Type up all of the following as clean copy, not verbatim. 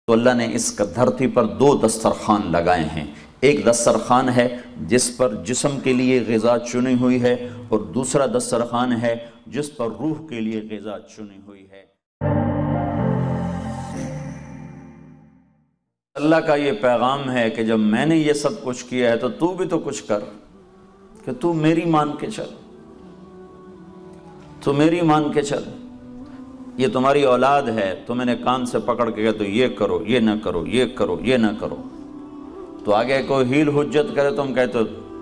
تو اللہ نے اس کا دھرتی پر دو دسترخوان لگائے ہیں۔ ایک دسترخوان ہے جس پر جسم کے لیے غذا چنی ہوئی ہے، اور دوسرا دسترخوان ہے جس پر روح کے لیے غذا چنی ہوئی ہے۔ اللہ کا یہ پیغام ہے کہ جب میں نے یہ سب کچھ کیا ہے تو بھی تو کچھ کر، کہ تو میری مان کے چل، تو میری مان کے چل۔ یہ تمہاری اولاد ہے، تو میں نے کان سے پکڑ کے تو یہ کرو، یہ نہ کرو، یہ کرو، یہ نہ کرو، تو آگے کوئی ہیل حجت کرے تم کہتے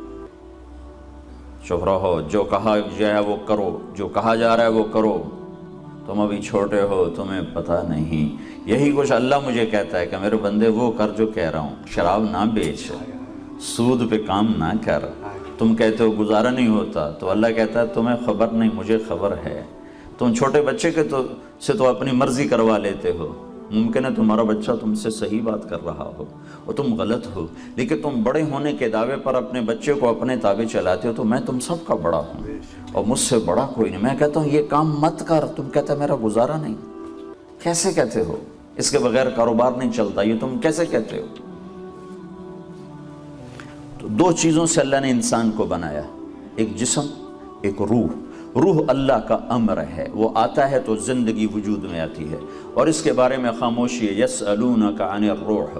چپ رہو، جو کہا جائے وہ کرو، جو کہا جا رہا ہے وہ کرو، تم ابھی چھوٹے ہو، تمہیں پتہ نہیں۔ یہی کچھ اللہ مجھے کہتا ہے کہ میرے بندے وہ کر جو کہہ رہا ہوں، شراب نہ بیچ، سود پہ کام نہ کر۔ تم کہتے ہو گزارا نہیں ہوتا، تو اللہ کہتا ہے تمہیں خبر نہیں، مجھے خبر ہے۔ تم چھوٹے بچے کے سے تو اپنی مرضی کروا لیتے ہو، ممکن ہے تمہارا بچہ تم سے صحیح بات کر رہا ہو اور تم غلط ہو، لیکن تم بڑے ہونے کے دعوے پر اپنے بچے کو اپنے تابع چلاتے ہو۔ تو میں تم سب کا بڑا ہوں اور مجھ سے بڑا کوئی نہیں۔ میں کہتا ہوں یہ کام مت کر، تم کہتا ہے میرا گزارا نہیں۔ کیسے کہتے ہو؟ اس کے بغیر کاروبار نہیں چلتا، یہ تم کیسے کہتے ہو؟ تو دو چیزوں سے اللہ نے انسان کو بنایا، ایک جسم، ایک روح۔ روح اللہ کا امر ہے، وہ آتا ہے تو زندگی وجود میں آتی ہے، اور اس کے بارے میں خاموشی ہے۔ یسألونک عن الروح،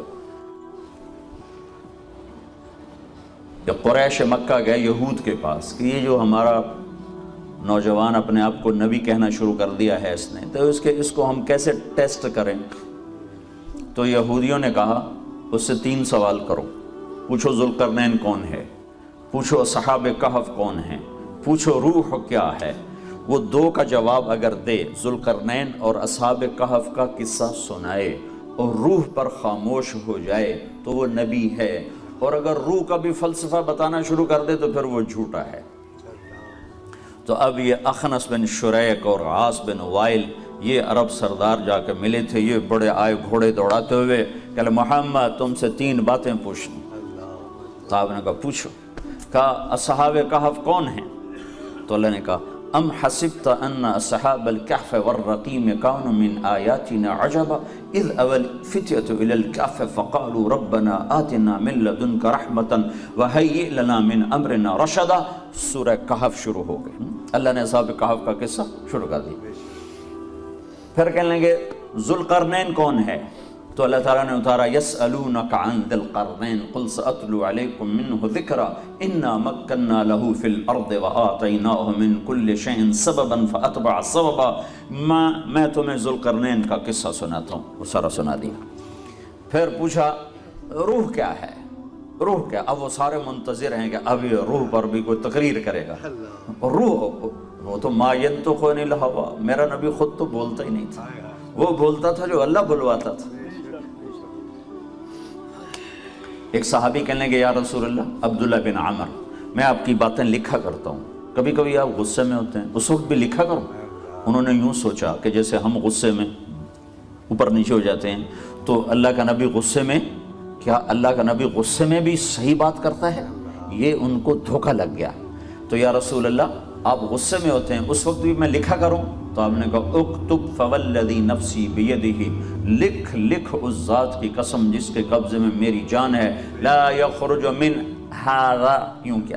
کہ قریش مکہ گئے یہود کے پاس کہ یہ جو ہمارا نوجوان اپنے آپ کو نبی کہنا شروع کر دیا ہے اس نے، تو اس کو ہم کیسے ٹیسٹ کریں؟ تو یہودیوں نے کہا اس سے 3 سوال کرو، پوچھو ذوالقرنین کون ہے، پوچھو اصحاب کہف کون ہیں، پوچھو روح کیا ہے۔ وہ 2 کا جواب اگر دے، ذوالقرنین اور اصحاب کہف کا قصہ سنائے اور روح پر خاموش ہو جائے تو وہ نبی ہے، اور اگر روح کا بھی فلسفہ بتانا شروع کر دے تو پھر وہ جھوٹا ہے۔ تو اب یہ اخنس بن شریک اور عاص بن وائل، یہ عرب سردار جا کے ملے تھے، یہ بڑے آئے گھوڑے دوڑاتے ہوئے کہ محمد تم سے 3 باتیں پوچھنی۔ صاحب نے کہا پوچھو۔ کہا اصحاب کہف کون ہیں؟ تو اللہ نے کہا ام حسبت ان اصحاب الکہف والرقیم کانوا من آیاتنا عجبا اذ اوى الفتية الى الكهف فقالوا ربنا آتنا من لدنك رحمة وهيئ لنا من امرنا رشدا۔ سورہ کہف شروع ہو گئی، اللہ نے اصحاب کہف کا قصہ شروع کر دی۔ پھر کہنے لگے ذوالقرنین کون ہے؟ تو اللہ تعالیٰ نے اتارا یسألونک عن ذی القرنین قل سأتلو علیکم منہ ذکرا انا مکننا لہ فی الارض وآتیناہ من کل شیء سببا فاتبع سببا۔ میں تمہیں ذوالقرنین کا قصہ سناتا ہوں، وہ سارا سنا دیا۔ پھر پوچھا روح کیا ہے، روح کیا؟ اب وہ سارے منتظر ہیں کہ اب یہ روح پر بھی کوئی تقریر کرے گا۔ روح وہ تو ما ینطق عن الہویٰ، میرا نبی خود تو بولتا ہی نہیں تھا، وہ بولتا تھا جو اللہ بلواتا تھا۔ ایک صحابی کہنے لگے یا رسول اللہ، عبداللہ بن عمر، میں آپ کی باتیں لکھا کرتا ہوں، کبھی کبھی آپ غصے میں ہوتے ہیں، اس وقت بھی لکھا کروں۔ انہوں نے یوں سوچا کہ جیسے ہم غصے میں اوپر نیچے ہو جاتے ہیں، تو اللہ کا نبی غصے میں، کیا اللہ کا نبی غصے میں بھی صحیح بات کرتا ہے؟ یہ ان کو دھوکہ لگ گیا۔ تو یا رسول اللہ آپ غصے میں ہوتے ہیں، اس وقت بھی میں لکھا کروں؟ تو آپ نے کہا اکتب فوالذی نفسی بیدہ، لکھ اس ذات کی قسم جس کے قبضے میں میری جان ہے، لا یخرج من ھذا، یوں کیا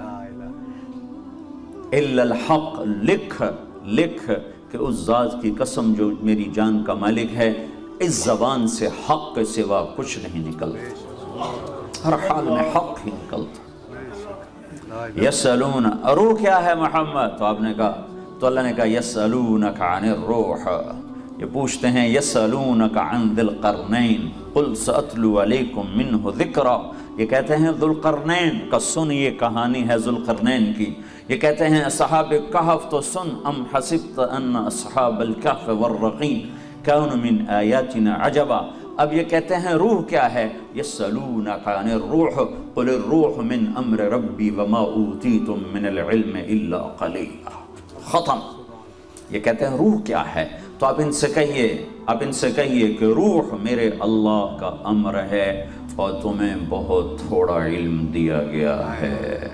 الا الحق، لکھ کہ اس ذات کی قسم جو میری جان کا مالک ہے، اس زبان سے حق کے سوا کچھ نہیں نکلتا، ہر حال میں حق ہی نکلتا۔ یسألون، روح کیا ہے محمد؟ تو آپ نے کہا، تو اللہ نے کہا یسألونک عن الروح، یہ پوچھتے ہیں یسألونک عن ذی القرنین قل سأتلو علیکم منہ ذکرا۔ یہ کہتے ہیں ذوالقرنین کا سن، یہ کہانی ہے ذوالقرنین کی۔ یہ کہتے ہیں اصحاب کہف تو سن، ام حسبت ان اصحاب الکہف والرقیم کانوا من آیاتنا عجبا۔ اب یہ کہتے ہیں روح کیا ہے؟ یسألونک عن الروح قل الروح من امر ربی وما اوتیتم من العلم الا قلیلا۔ ختم۔ یہ کہتے ہیں روح کیا ہے؟ تو آپ ان سے کہیے کہ روح میرے اللہ کا امر ہے اور تمہیں بہت تھوڑا علم دیا گیا ہے۔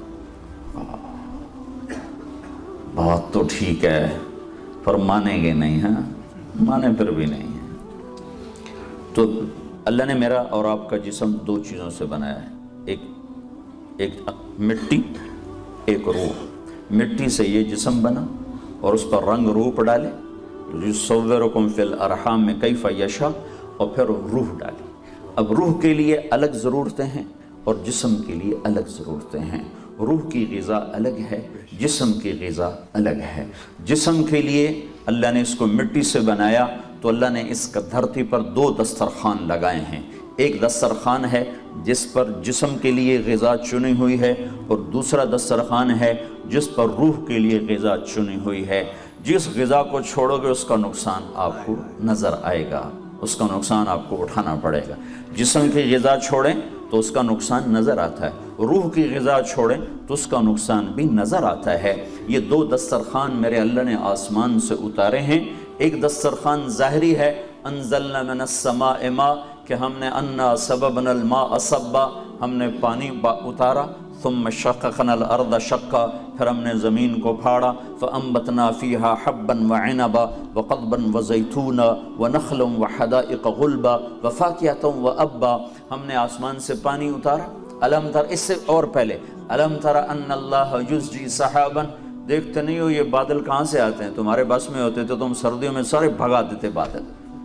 بات تو ٹھیک ہے پر مانیں گے نہیں، ہاں مانے پھر بھی نہیں ہے۔ تو اللہ نے میرا اور آپ کا جسم دو چیزوں سے بنایا ہے، ایک مٹی، ایک روح۔ مٹی سے یہ جسم بنا اور اس پر رنگ روپ ڈالے، یصورکم فی الارحام میں کیف یشاء، اور پھر روح ڈالی۔ اب روح کے لیے الگ ضرورتیں ہیں اور جسم کے لیے الگ ضرورتیں ہیں۔ روح کی غذا الگ ہے، جسم کی غذا الگ ہے۔ جسم کے لیے اللہ نے اس کو مٹی سے بنایا تو اللہ نے اس کا دھرتی پر دو دسترخوان لگائے ہیں۔ ایک دسترخوان ہے جس پر جسم کے لیے غذا چنی ہوئی ہے، اور دوسرا دسترخوان ہے جس پر روح کے لیے غذا چنی ہوئی ہے۔ جس غذا کو چھوڑو گے اس کا نقصان آپ کو نظر آئے گا، اس کا نقصان آپ کو اٹھانا پڑے گا۔ جسم کی غذا چھوڑیں تو اس کا نقصان نظر آتا ہے، روح کی غذا چھوڑیں تو اس کا نقصان بھی نظر آتا ہے۔ یہ دو دسترخوان میرے اللہ نے آسمان سے اتارے ہیں۔ ایک دسترخوان ظاہری ہے، انزلنا من السماء ماء، کہ ہم نے انا سببنا الماء صبا، ہم نے پانی اتارا، ثم شققنا الارض شقا، پھر ہم نے زمین کو پھاڑا، فانبتنا فیہا حبا وعنبا وقضبا وزیتونا ونخلا وحدائق غلبا وفاکہۃ وابا۔ ہم نے آسمان سے پانی اتارا۔ الم تر، اس سے اور پہلے، الم تر ان اللہ یزجی سحابا، دیکھتے نہیں ہو یہ بادل کہاں سے آتے ہیں؟ تمہارے بس میں ہوتے تو تم سردیوں میں سارے بھگا دیتے بادل،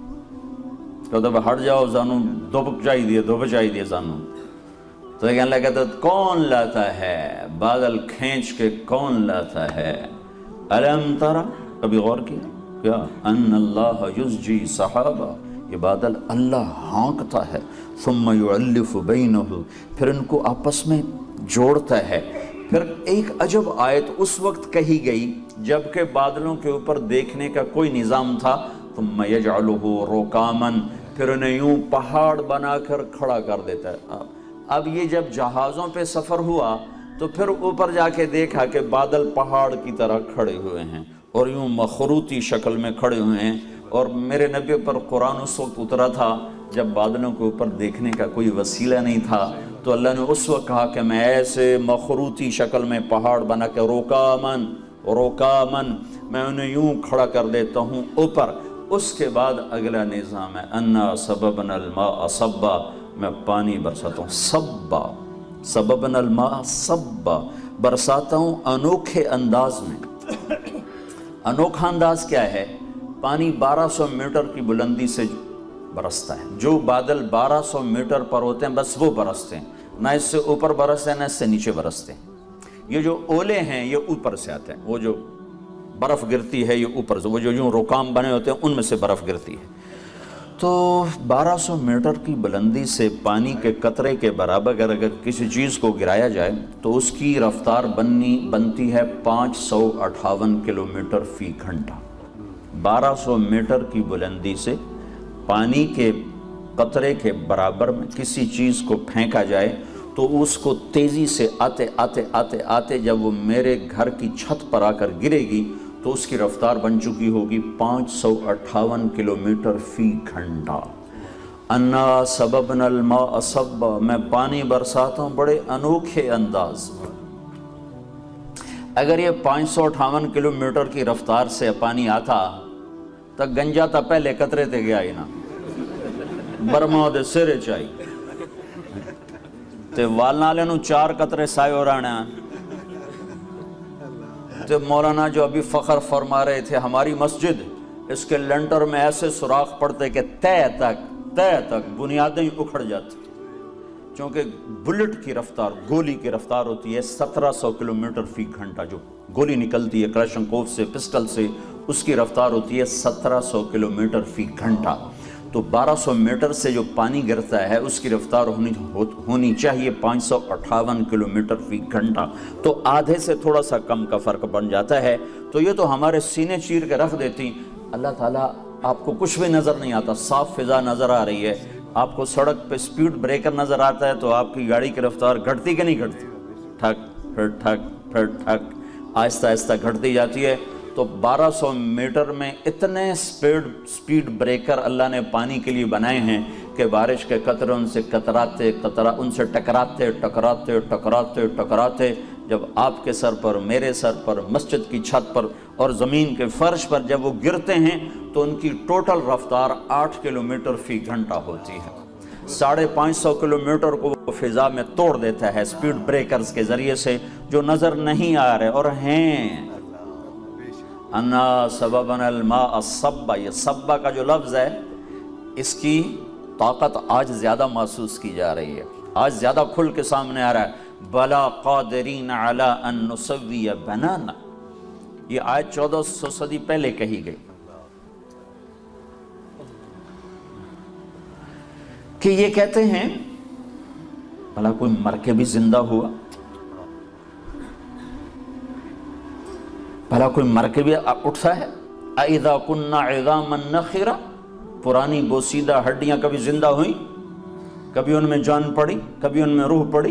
کہتے ہٹ جاؤ زانو، دھوپ چاہیے زانو۔ تو ایک اللہ کہتا ہے کون لاتا ہے بادل کھینچ کے، کون لاتا ہے؟ الم ترى، کبھی غور کیا کیا؟ ان اللہ یزجی سحابا، یہ بادل اللہ ہانکتا ہے، ثم یعلف بینہ، پھر ان کو آپس میں جوڑتا ہے۔ پھر ایک عجب آیت اس وقت کہی گئی جبکہ بادلوں کے اوپر دیکھنے کا کوئی نظام تھا، ثم یجعلہ رکاما، پھر انہیں یوں پہاڑ بنا کر کھڑا کر دیتا ہے۔ اب یہ جب جہازوں پہ سفر ہوا تو پھر اوپر جا کے دیکھا کہ بادل پہاڑ کی طرح کھڑے ہوئے ہیں اور یوں مخروطی شکل میں کھڑے ہوئے ہیں، اور میرے نبی پر قرآن اس وقت اترا تھا جب بادلوں کے اوپر دیکھنے کا کوئی وسیلہ نہیں تھا، تو اللہ نے اس وقت کہا کہ میں ایسے مخروطی شکل میں پہاڑ بنا کے روکامن میں انہیں یوں کھڑا کر دیتا ہوں اوپر۔ اس کے بعد اگلا نظام ہے انا سببنا الماء صبا، میں پانی برساتا ہوں، سببنا الماء صبا، برساتا ہوں انوکھے انداز میں۔ انوکھا انداز کیا ہے؟ پانی 1200 میٹر کی بلندی سے برستا ہے، جو بادل 1200 میٹر پر ہوتے ہیں بس وہ برستے ہیں، نہ اس سے اوپر برستے ہیں نہ اس سے نیچے برستے ہیں۔ یہ جو اولے ہیں یہ اوپر سے آتے ہیں، وہ جو برف گرتی ہے یہ اوپر سے، وہ جو یوں رکام بنے ہوتے ہیں ان میں سے برف گرتی ہے۔ تو 1200 میٹر کی بلندی سے پانی کے قطرے کے برابر اگر کسی چیز کو گرایا جائے تو اس کی رفتار بنتی ہے 558 کلومیٹر فی گھنٹہ۔ 1200 میٹر کی بلندی سے پانی کے قطرے کے برابر میں کسی چیز کو پھینکا جائے تو اس کو تیزی سے آتے جب وہ میرے گھر کی چھت پر آ کر گرے گی تو اس کی رفتار بن چکی ہوگی 558 کلومیٹر فی گھنٹہ۔ انا سببنا الماء صبا، میں پانی برساتا ہوں بڑے انوکھے انداز میں۔ اگر یہ 558 کلومیٹر کی رفتار سے پانی آتا تو گنجا تا پہلے قطرے تے گیا ہی نا، برما دے سرے چاہی تے والنالے نو 4 قطرے سائے ہو رہنا۔ تو مولانا جو ابھی فخر فرما رہے تھے ہماری مسجد، اس کے لنٹر میں ایسے سوراخ پڑتے کہ تہ تک بنیادیں اکھڑ جاتی، چونکہ بلٹ کی رفتار، گولی کی رفتار ہوتی ہے 1700 کلومیٹر فی گھنٹہ، جو گولی نکلتی ہے کلاشنکوف سے، پسٹل سے، اس کی رفتار ہوتی ہے 1700 کلومیٹر فی گھنٹہ۔ تو 1200 میٹر سے جو پانی گرتا ہے اس کی رفتار ہونی چاہیے 558 کلومیٹر فی گھنٹہ، تو آدھے سے تھوڑا سا کم کا فرق بن جاتا ہے۔ تو یہ تو ہمارے سینے چیر کے رکھ دیتی۔ اللہ تعالیٰ آپ کو کچھ بھی نظر نہیں آتا، صاف فضا نظر آ رہی ہے، آپ کو سڑک پہ سپیڈ بریکر نظر آتا ہے تو آپ کی گاڑی کی رفتار گھٹتی کہ نہیں گھٹتی؟ ٹھک پھر ٹھک پھر ٹھک، آہستہ آہستہ گھٹتی جاتی ہے۔ تو 1200 میٹر میں اتنے سپیڈ بریکر اللہ نے پانی کے لیے بنائے ہیں کہ بارش کے قطرے ان سے ان سے ٹکراتے جب آپ کے سر پر، میرے سر پر، مسجد کی چھت پر اور زمین کے فرش پر جب وہ گرتے ہیں تو ان کی ٹوٹل رفتار 8 کلومیٹر فی گھنٹہ ہوتی ہے۔ 550 کلومیٹر کو وہ فضا میں توڑ دیتا ہے سپیڈ بریکرز کے ذریعے سے، جو نظر نہیں آ رہے اور ہیں۔ انا سببنا الماء صبا، یہ صبا کا جو لفظ ہے اس کی طاقت آج زیادہ محسوس کی جا رہی ہے، آج زیادہ کھل کے سامنے آ رہا ہے۔ بلا قادرین علی ان نسوی بنانا، یہ آیت 1400 صدی پہلے کہی گئی کہ یہ کہتے ہیں بھلا کوئی مر کے بھی زندہ ہوا، بھلا کوئی مر کے بھی اٹھا ہے۔ اذا كنا عظاما نخرا، پرانی بوسیدہ ہڈیاں کبھی زندہ ہوئیں، کبھی ان میں جان پڑی، کبھی ان میں روح پڑی۔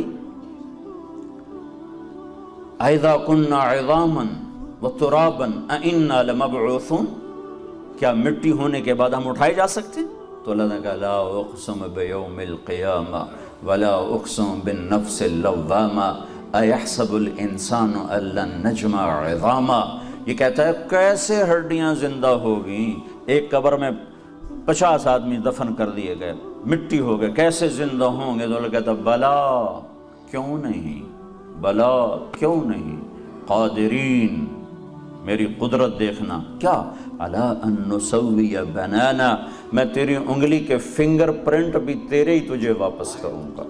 اذا كنا عظاما وترابا انا لمبعوثون، کیا مٹی ہونے کے بعد ہم اٹھائے جا سکتے ہیں؟ تو اللہ نے کہا لا اقسم بیوم القیامہ ولا اقسم بالنفس اللوامہ ایحسب الانسان ان لن نجمع عظاما۔ یہ کہتا ہے کیسے ہڈیاں زندہ ہوگی، ایک قبر میں 50 آدمی دفن کر دیے گئے، مٹی ہو گئے، کیسے زندہ ہوں گے؟ تو اللہ کہتا بلا کیوں نہیں، بلا کیوں نہیں، قادرین، میری قدرت دیکھنا، کیا علی ان نسوی بنانا، میں تیری انگلی کے فنگر پرنٹ بھی تیرے ہی تجھے واپس کروں گا۔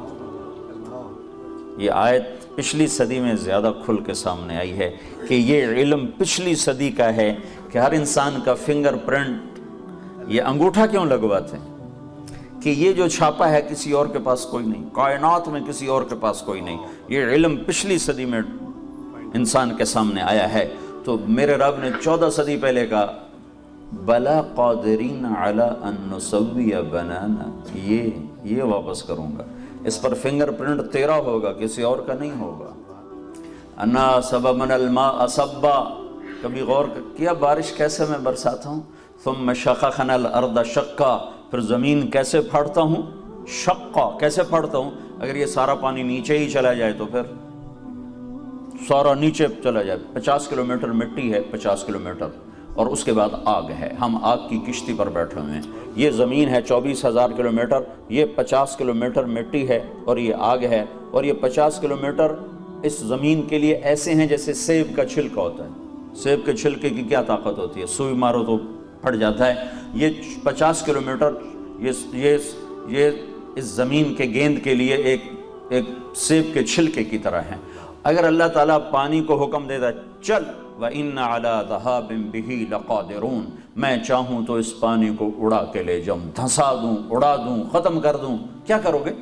یہ آیت پچھلی صدی میں زیادہ کھل کے سامنے آئی ہے کہ یہ علم پچھلی صدی کا ہے کہ ہر انسان کا فنگر پرنٹ، یہ انگوٹھا کیوں لگواتے ہیں کہ یہ جو چھاپا ہے کسی اور کے پاس کوئی نہیں، کائنات میں کسی اور کے پاس کوئی نہیں۔ یہ علم پچھلی صدی میں انسان کے سامنے آیا ہے، تو میرے رب نے 14 صدی پہلے کہا بلا قادرین علی ان نسوی بنانا، یہ واپس کروں گا، اس پر فنگر پرنٹ تیرا ہوگا، کسی اور کا نہیں ہوگا۔ انا سببنا الماء صبا، کبھی غور کیا بارش کیسے میں برساتا ہوں؟ ثم شققنا الارض شقا، پھر زمین کیسے پھاڑتا ہوں؟ شقا، کیسے پھاڑتا ہوں؟ اگر یہ سارا پانی نیچے ہی چلا جائے تو پھر سارا نیچے چلا جائے، 50 کلومیٹر مٹی ہے، 50 کلومیٹر، اور اس کے بعد آگ ہے، ہم آگ کی کشتی پر بیٹھے ہوئے ہیں۔ یہ زمین ہے 24,000 کلومیٹر، یہ 50 کلومیٹر مٹی ہے اور یہ آگ ہے، اور یہ 50 کلومیٹر اس زمین کے لیے ایسے ہیں جیسے سیب کا چھلکا ہوتا ہے۔ سیب کے چھلکے کی کیا طاقت ہوتی ہے؟ سوئی مارو تو پھٹ جاتا ہے۔ یہ 50 کلومیٹر یہ اس زمین کے گیند کے لیے ایک سیب کے چھلکے کی طرح ہیں۔ اگر اللہ تعالیٰ پانی کو حکم دیتا ہے چل وَإِنَّ عَلَىٰ ذَهَابٍ بِهِ لَقَادِرُونَ، میں چاہوں تو اس پانی کو اڑا کے لے جاؤں، دھنسا دوں، اڑا دوں، ختم کر دوں، کیا کرو گے؟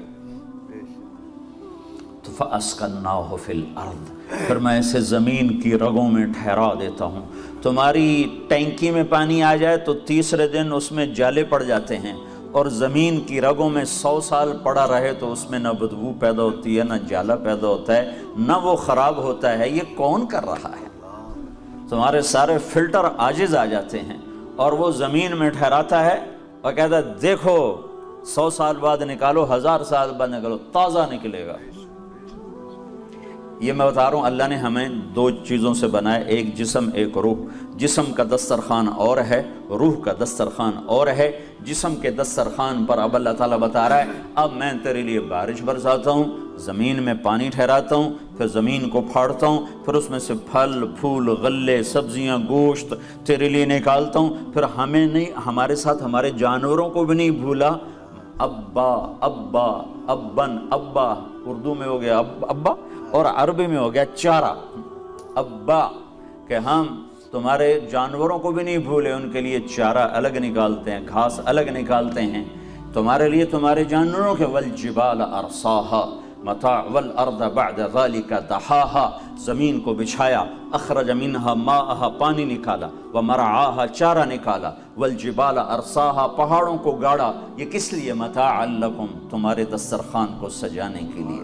تو فَأَسْكَنَّاهُ فِي الْأَرْضِ، پھر میں اسے زمین کی رگوں میں ٹھہرا دیتا ہوں۔ تمہاری ٹینکی میں پانی آ جائے تو تیسرے دن اس میں جالے پڑ جاتے ہیں، اور زمین کی رگوں میں 100 سال پڑا رہے تو اس میں نہ بدبو پیدا ہوتی ہے، نہ جالا پیدا ہوتا ہے، نہ وہ خراب ہوتا ہے۔ یہ کون کر رہا ہے؟ تمہارے سارے فلٹر عاجز آ جاتے ہیں، اور وہ زمین میں ٹھہراتا ہے اور کہتا ہے دیکھو 100 سال بعد نکالو، 1000 سال بعد نکالو، تازہ نکلے گا۔ یہ میں بتا رہا ہوں اللہ نے ہمیں 2 چیزوں سے بنایا، ایک جسم ایک روح۔ جسم کا دسترخوان اور ہے، روح کا دسترخوان اور ہے۔ جسم کے دسترخوان پر اب اللہ تعالیٰ بتا رہا ہے اب میں تیرے لیے بارش برساتا ہوں، زمین میں پانی ٹھہراتا ہوں، پھر زمین کو پھاڑتا ہوں، پھر اس میں سے پھل پھول غلے سبزیاں گوشت تیرے لیے نکالتا ہوں۔ پھر ہمیں نہیں، ہمارے ساتھ ہمارے جانوروں کو بھی نہیں بھولا۔ ابا ابا ابن، ابا اردو میں ہو گیا ابا، اور عربی میں ہو گیا چارہ، ابا، کہ ہم تمہارے جانوروں کو بھی نہیں بھولے، ان کے لیے چارہ الگ نکالتے ہیں، گھاس الگ نکالتے ہیں تمہارے لیے، تمہارے جانوروں کے۔ والجبال ارساہا متاع والارض بعد ذلك دحاہا، زمین کو بچھایا، اخرج منہا ماءہا، پانی نکالا، ومرعاہا، چارہ نکالا، والجبال ارساہا، پہاڑوں کو گاڑا، یہ کس لیے؟ متاعا لکم، تمہارے دسترخوان کو سجانے کے لیے۔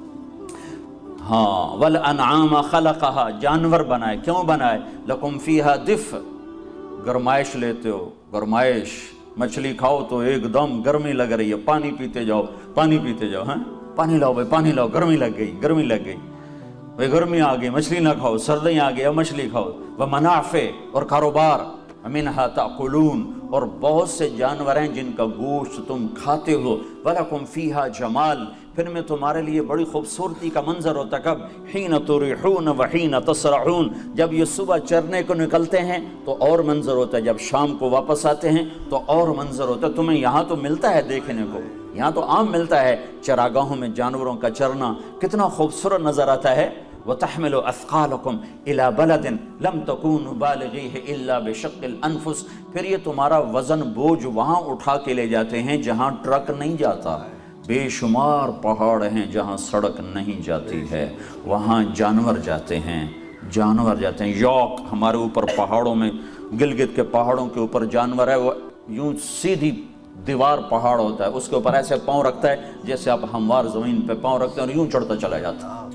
ہاں، والانعام خلقہا، جانور بنائے، کیوں بنائے؟ لکم فیہا دفء، گرمائش لیتے ہو، گرمائش، مچھلی کھاؤ تو ایک دم گرمی لگ رہی ہے، پانی پیتے جاؤ پانی پیتے جاؤ، ہاں پانی لاؤ بھائی پانی لاؤ، گرمی لگ گئی گرمی لگ گئی بھائی، گرمی آ گئی مچھلی نہ کھاؤ، سردیاں آ گئی اب مچھلی کھاؤ۔ ومنافع، اور کاروبار، منہا تاکلون، اور بہت سے جانور ہیں جن کا گوشت تم کھاتے ہو، وَلَكُمْ فِيهَا جمال، پھر میں تمہارے لیے بڑی خوبصورتی کا منظر ہوتا کب؟ حین تریحون وحین تسرحون، جب یہ صبح چرنے کو نکلتے ہیں تو اور منظر ہوتا ہے، جب شام کو واپس آتے ہیں تو اور منظر ہوتا ہے۔ تمہیں یہاں تو ملتا ہے دیکھنے کو، یہاں تو عام ملتا ہے چراگاہوں میں جانوروں کا چرنا، کتنا خوبصورت نظر آتا ہے۔ وَتَحْمِلُ أَثْقَالَكُمْ إِلَى بَلَدٍ لَمْ تَكُونُوا بَالِغِيهِ إِلَّا بِشَقِّ الْأَنفُسِ، پھر یہ تمہارا وزن بوجھ وہاں اٹھا کے لے جاتے ہیں جہاں ٹرک نہیں جاتا، بے شمار پہاڑ ہیں جہاں سڑک نہیں جاتی ہے، وہاں جانور جاتے ہیں، جانور جاتے ہیں۔ یوک ہمارے اوپر پہاڑوں میں، گلگت کے پہاڑوں کے اوپر جانور ہے، وہ یوں سیدھی دیوار پہاڑ ہوتا ہے، اس کے اوپر ایسے پاؤں رکھتا ہے جیسے آپ ہموار زمین پہ پاؤں رکھتے ہیں اور یوں چڑھتا چلا جاتا ہے۔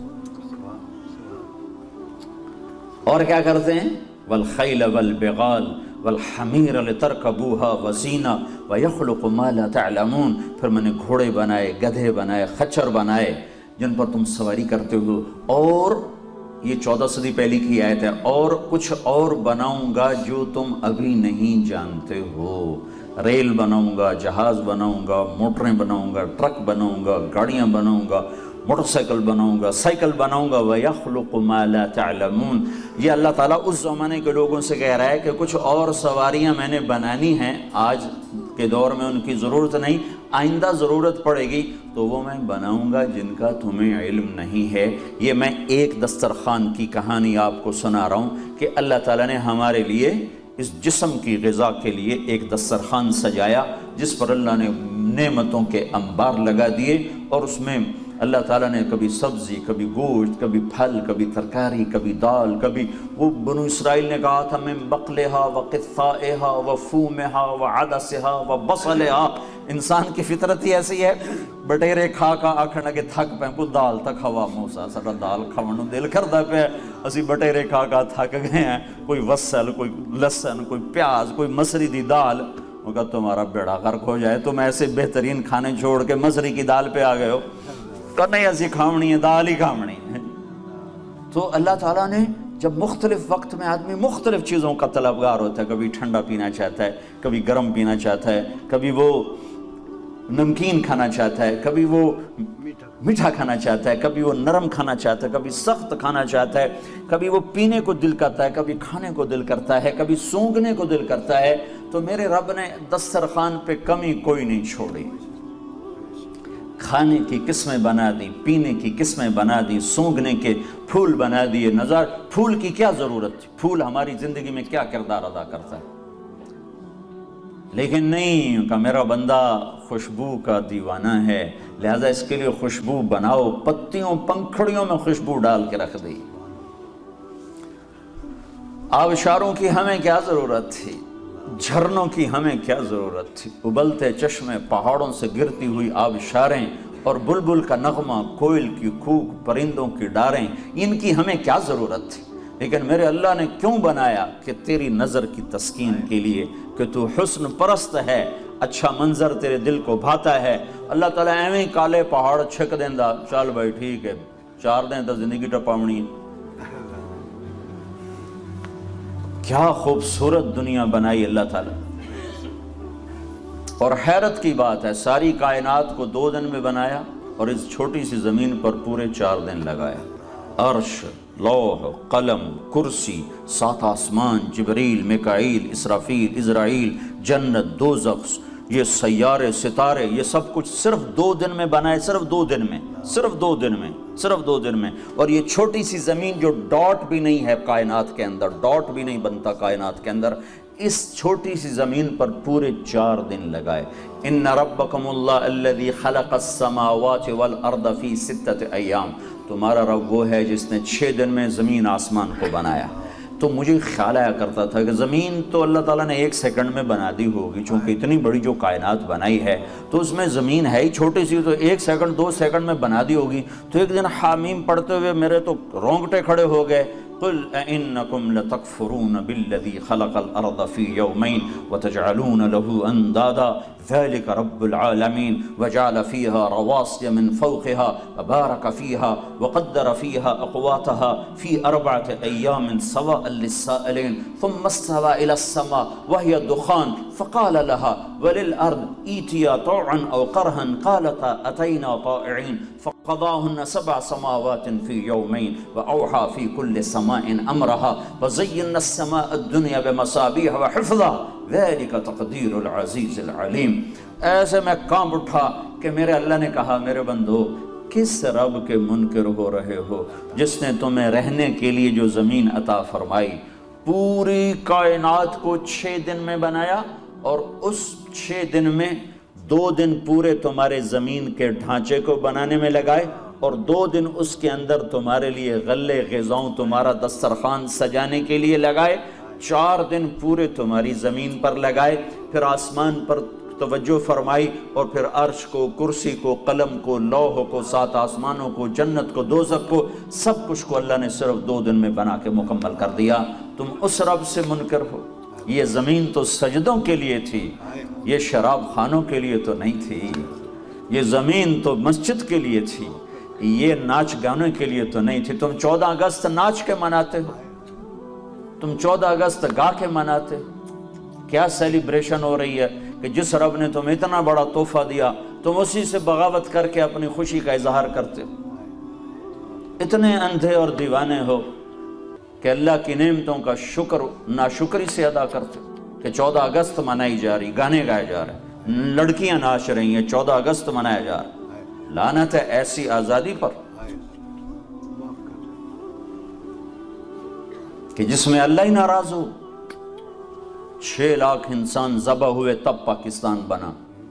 اور کیا کرتے ہیں؟ والخیل والبغال والحمیر لترکبوها وزینہ ویخلق ما لا تعلمون، پھر میں نے گھوڑے بنائے، گدھے بنائے، خچر بنائے جن پر تم سواری کرتے ہو، اور یہ 14 صدی پہلی کی آیت ہے، اور کچھ اور بناؤں گا جو تم ابھی نہیں جانتے ہو، ریل بناؤں گا، جہاز بناؤں گا، موٹریں بناؤں گا، ٹرک بناؤں گا، گاڑیاں بناؤں گا، موٹر سائیکل بناؤں گا، سائیکل بناؤں گا، وَيَخْلُقُ مَا لَا تَعْلَمُونَ۔ یہ اللہ تعالیٰ اس زمانے کے لوگوں سے کہہ رہا ہے کہ کچھ اور سواریاں میں نے بنانی ہیں، آج کے دور میں ان کی ضرورت نہیں، آئندہ ضرورت پڑے گی تو وہ میں بناؤں گا جن کا تمہیں علم نہیں ہے۔ یہ میں ایک دسترخوان کی کہانی آپ کو سنا رہا ہوں کہ اللہ تعالیٰ نے ہمارے لیے اس جسم کی غذا کے لیے ایک دسترخوان سجایا جس پر اللہ نے نعمتوں کے انبار لگا دیے، اور اس میں اللہ تعالیٰ نے کبھی سبزی، کبھی گوشت، کبھی پھل، کبھی ترکاری، کبھی دال، کبھی وہ بنو اسرائیل نے کہا تھا من بقلہا وقثائہا وفومہا وعدسہا وبصلہا، انسان کی فطرت ہی ایسی ہے، بٹیرے کھا کا آکھنا کہ تھک پہ کو دال تک ہوا موسیٰ سڑا دال کھوانو دل کردہ پہ اسی بٹیرے کھا کا تھک گئے ہیں، کوئی وصل، کوئی لسن، کوئی پیاز، کوئی مسری دی دال، وہ کہا تمہارا بیڑا غرق ہو جائے، تم ایسے بہترین کھانے چھوڑ کے مسری کی دال پہ آ گئے ہو، کہ نہیں ایسی کھاونی ہے، دال ہی کھاونی ہے۔ تو اللہ تعالیٰ نے جب مختلف وقت میں آدمی مختلف چیزوں کا طلبگار ہوتا ہے، کبھی ٹھنڈا پینا چاہتا ہے، کبھی گرم پینا چاہتا ہے، کبھی وہ نمکین کھانا چاہتا ہے، کبھی وہ میٹھا کھانا چاہتا ہے، کبھی وہ نرم کھانا چاہتا ہے، کبھی سخت کھانا چاہتا ہے، کبھی وہ پینے کو دل کرتا ہے، کبھی کھانے کو دل کرتا ہے، کبھی سونگھنے کو دل کرتا ہے۔ تو میرے رب نے دسترخوان پہ کمی کوئی نہیں چھوڑی، کھانے کی قسمیں بنا دی، پینے کی قسمیں بنا دی، سونگھنے کے پھول بنا دیے۔ نظر پھول کی کیا ضرورت تھی؟ پھول ہماری زندگی میں کیا کردار ادا کرتا ہے؟ لیکن نہیں کہ میرا بندہ خوشبو کا دیوانہ ہے، لہذا اس کے لیے خوشبو بناؤ، پتیوں پنکھڑیوں میں خوشبو ڈال کے رکھ دی۔ آبشاروں کی ہمیں کیا ضرورت تھی؟ جھرنوں کی ہمیں کیا ضرورت تھی؟ ابلتے چشمے، پہاڑوں سے گرتی ہوئی آبشاریں، اور بلبل کا نغمہ، کوئل کی کوک، پرندوں کی ڈاریں، ان کی ہمیں کیا ضرورت تھی؟ لیکن میرے اللہ نے کیوں بنایا؟ کہ تیری نظر کی تسکین کے لیے، کہ تو حسن پرست ہے، اچھا منظر تیرے دل کو بھاتا ہے۔ اللہ تعالیٰ ایویں کالے پہاڑ چھک دیندہ، چل بھائی ٹھیک ہے 4 دن تو زندگی ٹپاونی ہے۔ کیا خوبصورت دنیا بنائی اللہ تعالیٰ، اور حیرت کی بات ہے ساری کائنات کو 2 دن میں بنایا اور اس چھوٹی سی زمین پر پورے 4 دن لگایا۔ عرش، لوح، قلم، کرسی، 7 آسمان، جبریل، میکائیل، اسرافیل، عزرائیل، جنت، دوزخ، یہ سیارے، ستارے، یہ سب کچھ صرف 2 دن میں بنائے، صرف 2 دن میں، صرف 2 دن میں، صرف 2 دن میں۔ اور یہ چھوٹی سی زمین جو ڈاٹ بھی نہیں ہے کائنات کے اندر، ڈاٹ بھی نہیں بنتا کائنات کے اندر، اس چھوٹی سی زمین پر پورے 4 دن لگائے۔ ان ربکم اللہ الذی خلق السماوات والارض فی 6 ایام، تمہارا رب وہ ہے جس نے 6 دن میں زمین آسمان کو بنایا۔ تو مجھے خیال آیا کرتا تھا کہ زمین تو اللہ تعالیٰ نے 1 سیکنڈ میں بنا دی ہوگی، چونکہ اتنی بڑی جو کائنات بنائی ہے تو اس میں زمین ہے ہی چھوٹی سی، تو 1 سیکنڈ 2 سیکنڈ میں بنا دی ہوگی۔ تو ایک دن حامیم پڑھتے ہوئے میرے تو رونگٹے کھڑے ہو گئے، قل أئنكم لتكفرون بالذي خلق الأرض في يومين وتجعلون له أندادا ذلك رب العالمين وجعل فيها رواسي من فوقها وبارك فيها وقدر فيها أقواتها في 4 أيام سواء للسائلين ثم استوى إلى السماء وهي دخان فقال لها وللأرض ائتيا طوعا أو كرها قالتا أتينا طائعين فقضاهن 7 سماوات في يومين وأوحى في كل سماء أمرها وزينا السماء الدنيا بمصابيح وحفظا ذلك تقدیر العزیز العلیم۔ ایسے میں کانپ اٹھا کہ میرے اللہ نے کہا میرے بندو کس رب کے منکر ہو رہے ہو جس نے تمہیں رہنے کے لیے جو زمین عطا فرمائی، پوری کائنات کو 6 دن میں بنایا اور اس 6 دن میں 2 دن پورے تمہارے زمین کے ڈھانچے کو بنانے میں لگائے اور 2 دن اس کے اندر تمہارے لیے غلے غذاؤں تمہارا دسترخوان سجانے کے لیے لگائے، 4 دن پورے تمہاری زمین پر لگائے، پھر آسمان پر توجہ فرمائی اور پھر عرش کو، کرسی کو، قلم کو، لوح کو، 7 آسمانوں کو، جنت کو، دوزخ کو، سب کچھ کو اللہ نے صرف 2 دن میں بنا کے مکمل کر دیا۔ تم اس رب سے منکر ہو۔ یہ زمین تو سجدوں کے لیے تھی، یہ شراب خانوں کے لیے تو نہیں تھی، یہ زمین تو مسجد کے لیے تھی، یہ ناچ گانے کے لیے تو نہیں تھی۔ تم 14 اگست ناچ کے مناتے ہو، تم 14 اگست گا کے مناتے ہو۔ کیا سیلیبریشن ہو رہی ہے کہ جس رب نے تمہیں اتنا بڑا تحفہ دیا تم اسی سے بغاوت کر کے اپنی خوشی کا اظہار کرتے ہو۔ اتنے اندھے اور دیوانے ہو کہ اللہ کی نعمتوں کا شکر ناشکری سے ادا کرتے ہو کہ 14 اگست منائی جا رہی، گانے گائے جا رہے ہیں، لڑکیاں ناچ رہی ہیں، 14 اگست منایا جا رہا ہے۔ لعنت ہے ایسی آزادی پر کہ جس میں اللہ ہی ناراض ہو۔ 6 لاکھ انسان ذبح ہوئے تب پاکستان بنا۔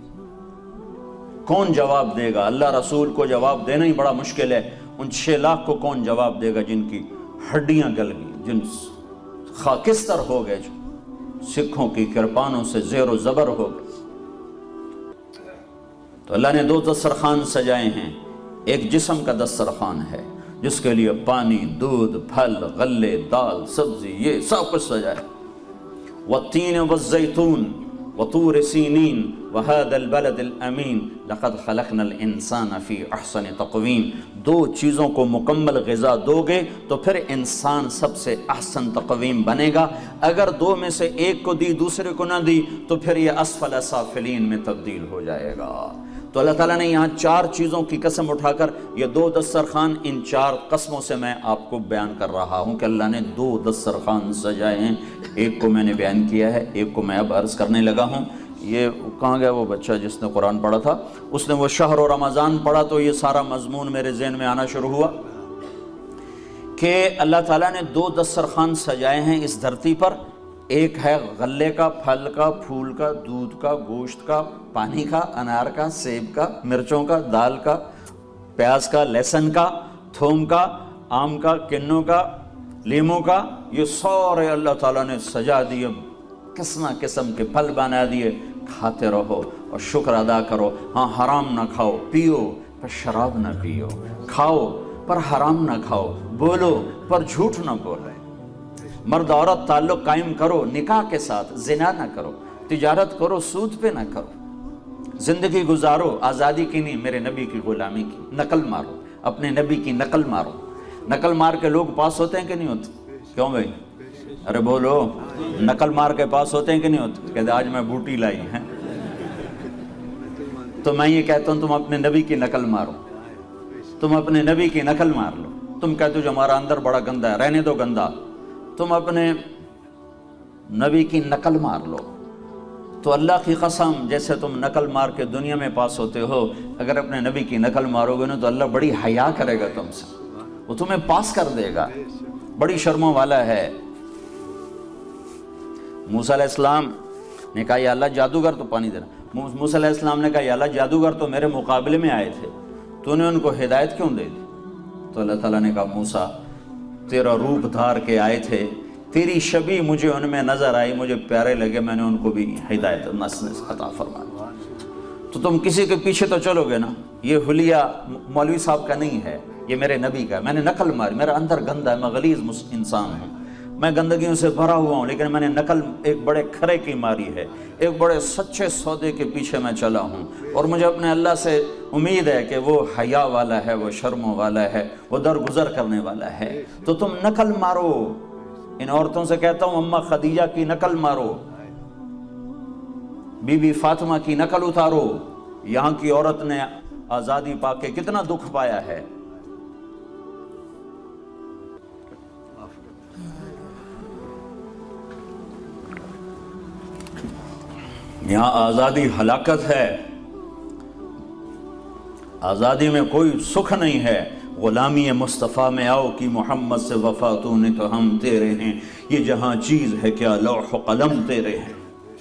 کون جواب دے گا؟ اللہ رسول کو جواب دینا ہی بڑا مشکل ہے، ان 6 لاکھ کو کون جواب دے گا جن کی ہڈیاں گل گئی، جن خاکستر ہو گئے، جو سکھوں کی کرپانوں سے زیر و زبر ہو گئے۔ تو اللہ نے 2 دسترخوان سجائے ہیں، ایک جسم کا دسترخوان ہے جس کے لیے پانی، دودھ، پھل، غلے، دال، سبزی، یہ سب کچھ سجائے۔ والتین والزیتون وطور سینین وهذا البلد الامین لقد خلقنا الانسان فی احسن تقویم۔ 2 چیزوں کو مکمل غذا دو گے تو پھر انسان سب سے احسن تقویم بنے گا۔ اگر 2 میں سے ایک کو دی دوسرے کو نہ دی تو پھر یہ اسفل سافلین میں تبدیل ہو جائے گا۔ تو اللہ تعالیٰ نے یہاں 4 چیزوں کی قسم اٹھا کر یہ 2 دسترخوان، ان 4 قسموں سے میں آپ کو بیان کر رہا ہوں کہ اللہ نے 2 دسترخوان سجائے ہیں۔ ایک کو میں نے بیان کیا ہے، ایک کو میں اب عرض کرنے لگا ہوں۔ یہ کہاں گیا وہ بچہ جس نے قرآن پڑھا تھا؟ اس نے وہ شہر و رمضان پڑھا تو یہ سارا مضمون میرے ذہن میں آنا شروع ہوا کہ اللہ تعالیٰ نے 2 دسترخوان سجائے ہیں اس دھرتی پر۔ ایک ہے غلے کا، پھل کا، پھول کا، دودھ کا، گوشت کا، پانی کا، انار کا، سیب کا، مرچوں کا، دال کا، پیاز کا، لہسن کا، تھوم کا، آم کا، کنوں کا، لیموں کا، یہ سارے اللہ تعالیٰ نے سجا دیے، قسم قسم کے پھل بنا دیے۔ کھاتے رہو اور شکر ادا کرو۔ ہاں حرام نہ کھاؤ، پیو پر شراب نہ پیو، کھاؤ پر حرام نہ کھاؤ، بولو پر جھوٹ نہ بولو، مرد عورت تعلق قائم کرو نکاح کے ساتھ، زنا نہ کرو، تجارت کرو سود پہ نہ کرو، زندگی گزارو آزادی کی نہیں، میرے نبی کی غلامی کی، نقل مارو، اپنے نبی کی نقل مارو۔ نقل مار کے لوگ پاس ہوتے ہیں کہ نہیں ہوتے؟ کیوں بھائی؟ ارے بولو، نقل مار کے پاس ہوتے ہیں کہ نہیں ہوتے؟ کہتے آج میں بوٹی لائی ہیں۔ تو میں یہ کہتا ہوں تم اپنے نبی کی نقل مارو، تم اپنے نبی کی نقل مار لو۔ تم کہتے ہو جو ہمارا اندر بڑا گندا ہے، رہنے دو گندا، تم اپنے نبی کی نقل مار لو۔ تو اللہ کی قسم جیسے تم نقل مار کے دنیا میں پاس ہوتے ہو، اگر اپنے نبی کی نقل مارو گے نا تو اللہ بڑی حیا کرے گا تم سے، وہ تمہیں پاس کر دے گا، بڑی شرموں والا ہے۔ موسیٰ علیہ السلام نے کہا یا اللہ جادوگر تو پانی دینا۔ موسیٰ علیہ السلام نے کہا یا اللہ جادوگر تو میرے مقابلے میں آئے تھے، تو نے ان کو ہدایت کیوں دے دی؟ تو اللہ تعالیٰ نے کہا موسیٰ تیرا روپ دھار کے آئے تھے، تیری شبیہ مجھے ان میں نظر آئی، مجھے پیارے لگے، میں نے ان کو بھی ہدایت عطا فرمائی۔ تو تم کسی کے پیچھے تو چلو گے نا، یہ حلیہ مولوی صاحب کا نہیں ہے، یہ میرے نبی کا ہے، میں نے نقل ماری، میرا اندر گندا ہے، میں غلیظ انسان ہوں، میں گندگیوں سے بھرا ہوا ہوں، لیکن میں نے نقل ایک بڑے کھرے کی ماری ہے، ایک بڑے سچے سودے کے پیچھے میں چلا ہوں، اور مجھے اپنے اللہ سے امید ہے کہ وہ حیا والا ہے، وہ شرموں والا ہے، وہ درگزر کرنے والا ہے۔ تو تم نقل مارو، ان عورتوں سے کہتا ہوں اماں خدیجہ کی نقل مارو، بی بی فاطمہ کی نقل اتارو۔ یہاں کی عورت نے آزادی پا کے کتنا دکھ پایا ہے۔ یہاں آزادی ہلاکت ہے، آزادی میں کوئی سکھ نہیں ہے۔ غلامی مصطفیٰ میں آؤ کی محمد سے وفا تو نے تو ہم تیرے ہیں، یہ جہاں چیز ہے کیا لوح و قلم تیرے ہیں۔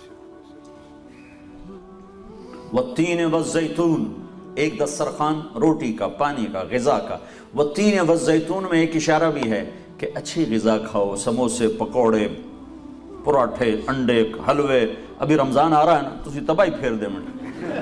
والتین والزیتون، ایک دسترخوان روٹی کا، پانی کا، غذا کا۔ والتین والزیتون میں ایک اشارہ بھی ہے کہ اچھی غذا کھاؤ، سموسے، پکوڑے، پراٹھے، انڈے، حلوے۔ ابھی رمضان آ رہا ہے نا، تسی تباہی پھیر دے منٹ۔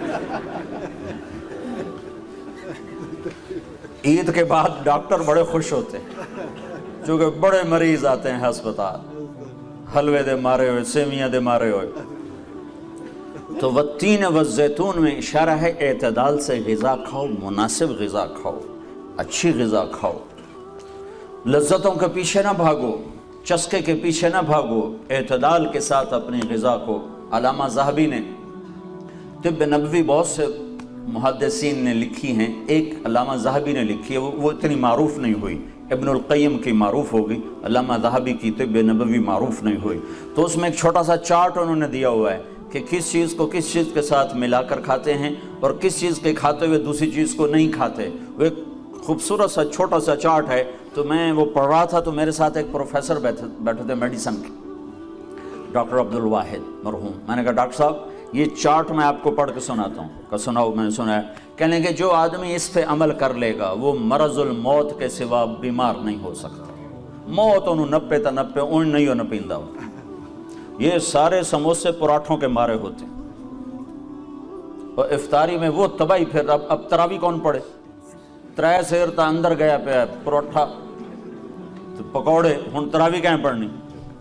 عید کے بعد ڈاکٹر بڑے خوش ہوتے ہیں چونکہ بڑے مریض آتے ہیں ہسپتال، حلوے دے مارے ہوئے، سیویاں دے مارے ہوئے۔ تو والتین والزیتون میں اشارہ ہے اعتدال سے غذا کھاؤ، مناسب غذا کھاؤ، اچھی غذا کھاؤ، لذتوں کے پیچھے نہ بھاگو، چسکے کے پیچھے نہ بھاگو، اعتدال کے ساتھ اپنی غذا کو۔ علامہ ذہبی نے طب نبوی بہت سے محدثین نے لکھی ہیں، ایک علامہ ذہبی نے لکھی ہے، وہ اتنی معروف نہیں ہوئی، ابن القیم کی معروف ہوگی، علامہ ذہبی کی طب نبوی معروف نہیں ہوئی۔ تو اس میں ایک چھوٹا سا چارٹ انہوں نے دیا ہوا ہے کہ کس چیز کو کس چیز کے ساتھ ملا کر کھاتے ہیں اور کس چیز کے کھاتے ہوئے دوسری چیز کو نہیں کھاتے۔ وہ ایک خوبصورت سا چھوٹا سا چارٹ ہے۔ تو میں وہ پڑھ رہا تھا تو میرے ساتھ ایک پروفیسر بیٹھے تھے میڈیسن کے، ڈاکٹر عبد الواحد مرحوم۔ میں نے کہا ڈاکٹر صاحب یہ چارٹ میں آپ کو پڑھ کے سناتا ہوں۔ کہ سناؤ۔ میں نے سنا ہے، کہنے کہ جو آدمی اس پہ عمل کر لے گا وہ مرض الموت کے سوا بیمار نہیں ہو سکتا۔ موت انہوں نپے تا نپے اون نہیں ہو نپیندہ ہو۔ یہ سارے سموسے پراٹھوں کے مارے ہوتے ہیں، اور افطاری میں وہ تباہی پھر اب تراوی کون پڑھے؟ ترائے سیر تا اندر گیا پہ پروٹھا پکوڑے، ہن تراوی کہیں پڑھنی؟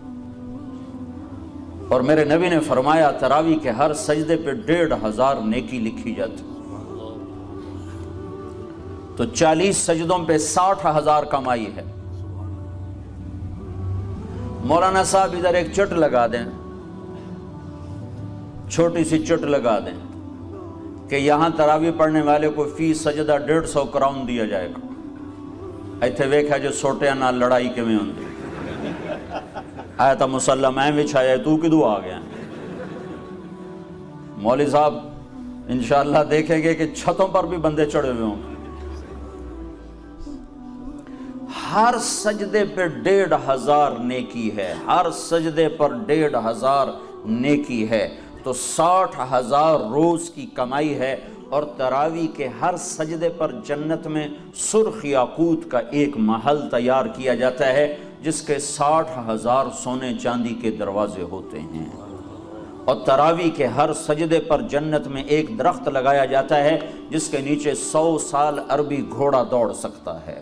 اور میرے نبی نے فرمایا تراوی کے ہر سجدے پہ 1500 نیکی لکھی جاتی، تو 40 سجدوں پہ 60,000 کمائی ہے۔ مولانا صاحب ادھر ایک چٹ لگا دیں، چھوٹی سی چٹ لگا دیں کہ یہاں تراوی پڑھنے والے کو فی سجدہ 150 کراؤن دیا جائے گا۔ ایتھے ویکھا جو سوٹیاں نال لڑائی کے میں ہوندی، آیا تا مسلح میں بچھایا تو کدو آ گیا۔ مولوی صاحب انشاءاللہ دیکھیں گے کہ چھتوں پر بھی بندے چڑھے ہوئے ہوں۔ ہر سجدے پہ 1500 نیکی ہے، ہر سجدے پر 1500 نیکی ہے، تو 60,000 روز کی کمائی ہے۔ اور تراوی کے ہر سجدے پر جنت میں سرخ یاقوت کا ایک محل تیار کیا جاتا ہے جس کے 60,000 سونے چاندی کے دروازے ہوتے ہیں۔ اور تراوی کے ہر سجدے پر جنت میں ایک درخت لگایا جاتا ہے جس کے نیچے 100 سال عربی گھوڑا دوڑ سکتا ہے۔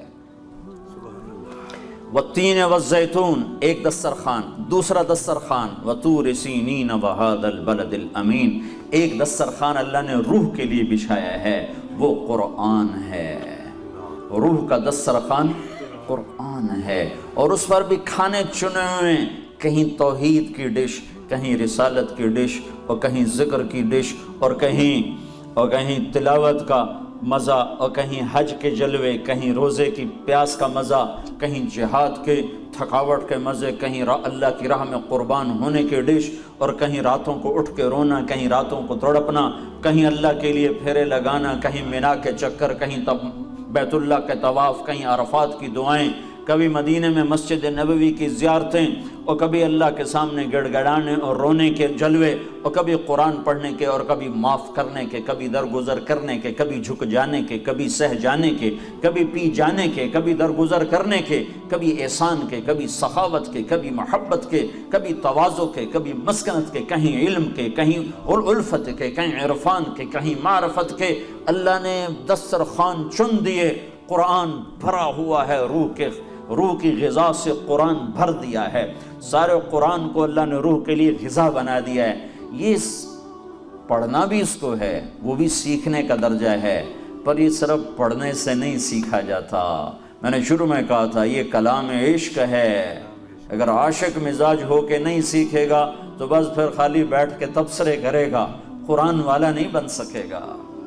والتین والزیتون ایک دسترخوان، دوسرا دسترخوان وطور سینین وہذا البلد الامین، ایک دسترخوان اللہ نے روح کے لیے بچھایا ہے، وہ قرآن ہے۔ روح کا دسترخوان قرآن ہے، اور اس پر بھی کھانے چنے ہوئے، کہیں توحید کی ڈش، کہیں رسالت کی ڈش، اور کہیں ذکر کی ڈش، اور کہیں تلاوت کا مزہ، اور کہیں حج کے جلوے، کہیں روزے کی پیاس کا مزہ، کہیں جہاد کے تھکاوٹ کے مزے، کہیں اللہ کی راہ میں قربان ہونے کی ڈش، اور کہیں راتوں کو اٹھ کے رونا، کہیں راتوں کو تڑپنا، کہیں اللہ کے لیے پھیرے لگانا، کہیں مینا کے چکر، کہیں بیت اللہ کے طواف، کہیں عرفات کی دعائیں، کبھی مدینے میں مسجد نبوی کی زیارتیں، اور کبھی اللہ کے سامنے گڑ گڑانے اور رونے کے جلوے، اور کبھی قرآن پڑھنے کے، اور کبھی معاف کرنے کے، کبھی درگزر کرنے کے، کبھی جھک جانے کے، کبھی سہ جانے کے، کبھی پی جانے کے، کبھی درگزر کرنے کے، کبھی احسان کے، کبھی سخاوت کے، کبھی محبت کے، کبھی تواضع کے، کبھی مسکنت کے، کہیں علم کے، کہیں الفت کے، کہیں عرفان کے، کہیں معرفت کے۔ اللہ نے دسترخوان چن دیے قرآن بھرا ہوا ہے، روح کی غذا سے قرآن بھر دیا ہے، سارے قرآن کو اللہ نے روح کے لیے غذا بنا دیا ہے۔ یہ پڑھنا بھی اس کو ہے، وہ بھی سیکھنے کا درجہ ہے، پر یہ صرف پڑھنے سے نہیں سیکھا جاتا۔ میں نے شروع میں کہا تھا یہ کلام عشق ہے، اگر عاشق مزاج ہو کے نہیں سیکھے گا تو بس پھر خالی بیٹھ کے تبصرے کرے گا، قرآن والا نہیں بن سکے گا۔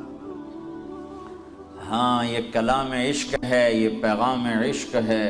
ہاں یہ کلام عشق ہے، یہ پیغام عشق ہے۔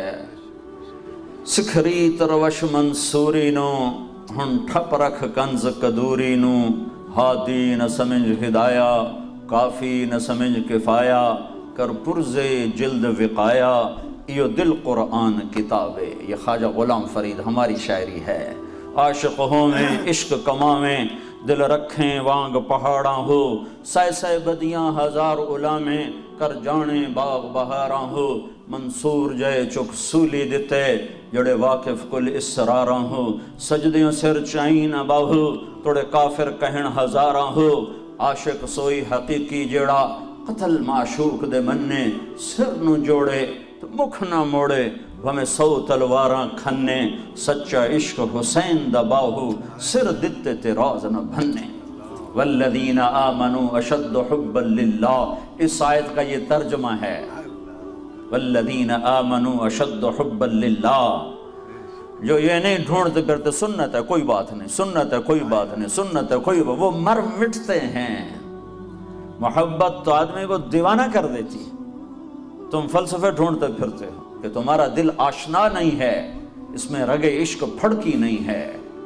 سکھری تروش منصوری نو ہن ٹھپ رکھ کنز کدوری نو، ہادی نہ سمجھ ہدایہ کافی نہ سمجھ کفایہ، کر پرزے جلد وقایا یہ دل قرآن کتابے۔ یہ خواجہ غلام فرید ہماری شاعری ہے۔ عاشق ہوویں عشق کماویں، دل رکھیں وانگ پہاڑاں ہو، سائے سائے بدیاں ہزار علامیں، کر جانے باغ بہاراں ہو، منصور جائے چک سولی دیتے، جڑے واقف کل اسراراں ہو، سجدیوں سر چائیں نہ باہو، توڑے کافر کہن ہزاراں ہو، عاشق سوئی حقیقی جڑا، قتل معشوق دے مننے، سر نو جوڑے تو مکھ نہ موڑے، ہمیں 100 تلواراں کھنے، سچا عشق حسین دا باہو، سر دتے تے راز نہ بھنے۔ والذین آمنوا اشد حبا للہ، اس آیت کا یہ ترجمہ ہے، والذین آمنوا اشد حبا للہ۔ جو یہ نہیں ڈھونڈتے پھرتے سنت ہے کوئی بات نہیں، سنت ہے کوئی بات نہیں، سنت ہے کوئی بات، وہ مر مٹتے ہیں۔ محبت تو آدمی کو دیوانہ کر دیتی، تم فلسفے ڈھونڈتے پھرتے ہو کہ تمہارا دل آشنا نہیں ہے، اس میں رگ عشق پھڑکی نہیں ہے۔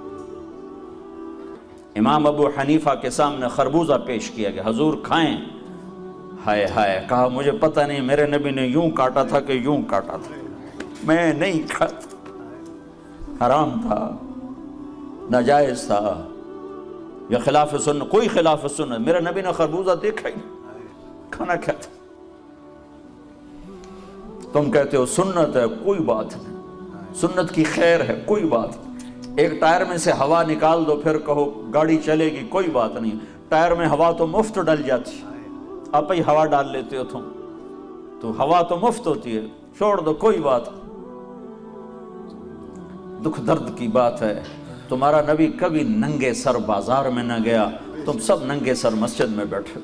امام ابو حنیفہ کے سامنے خربوزہ پیش کیا گیا، حضور کھائیں، ہائے ہائے، کہا مجھے پتہ نہیں میرے نبی نے یوں کاٹا تھا کہ یوں کاٹا تھا، میں نہیں کھاتا، حرام تھا، ناجائز تھا، یا خلاف سنت، کوئی خلاف سنت، میرے نبی نے خربوزہ دیکھا ہی نہیں، کھانا کیا تھا۔ تم کہتے ہو سنت ہے کوئی بات نہیں، سنت کی خیر ہے کوئی بات نہیں، ایک ٹائر میں سے ہوا نکال دو پھر کہو گاڑی چلے گی، کوئی بات نہیں، ٹائر میں ہوا تو مفت ڈل جاتی، آپ ہی ہوا ڈال لیتے ہو تم، تو ہوا تو مفت ہوتی ہے، چھوڑ دو کوئی بات۔ دکھ درد کی بات ہے، تمہارا نبی کبھی ننگے سر بازار میں نہ گیا، تم سب ننگے سر مسجد میں بیٹھے۔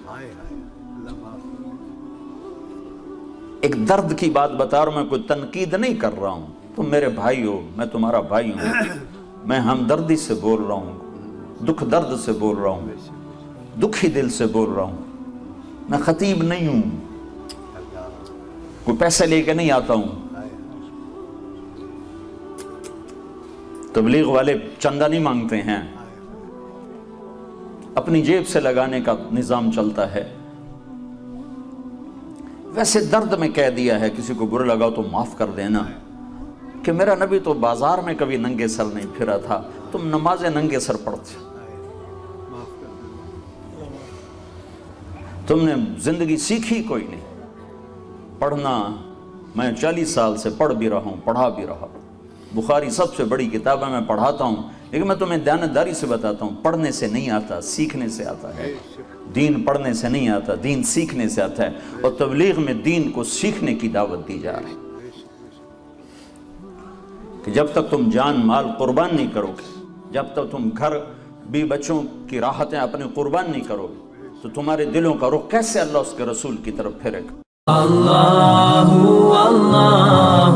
ایک درد کی بات بتا رہا ہوں، میں کوئی تنقید نہیں کر رہا ہوں، تم میرے بھائی ہو، میں تمہارا بھائی ہوں، میں ہمدردی سے بول رہا ہوں، دکھ درد سے بول رہا ہوں، دکھی دل سے بول رہا ہوں، میں خطیب نہیں ہوں، کوئی پیسے لے کے نہیں آتا ہوں، تبلیغ والے چندہ نہیں مانگتے ہیں، اپنی جیب سے لگانے کا نظام چلتا ہے۔ ویسے درد میں کہہ دیا ہے، کسی کو برا لگا تو معاف کر دینا، کہ میرا نبی تو بازار میں کبھی ننگے سر نہیں پھرا تھا، تم نمازیں ننگے سر پڑھتے، تم نے زندگی سیکھی کوئی نہیں۔ پڑھنا میں 40 سال سے پڑھ بھی رہا ہوں، پڑھا بھی رہا ہوں، بخاری سب سے بڑی کتاب ہے، میں پڑھاتا ہوں، لیکن میں تمہیں دیانتداری سے بتاتا ہوں، پڑھنے سے نہیں آتا، سیکھنے سے آتا ہے۔ دین پڑھنے سے نہیں آتا، دین سیکھنے سے آتا ہے، اور تبلیغ میں دین کو سیکھنے کی دعوت دی جا رہی ہے کہ جب تک تم جان مال قربان نہیں کرو گے، جب تک تم گھر بھی بچوں کی راحتیں اپنے قربان نہیں کرو گے، تو تمہارے دلوں کا رخ کیسے اللہ اس کے رسول کی طرف پھرے گا؟ اللہ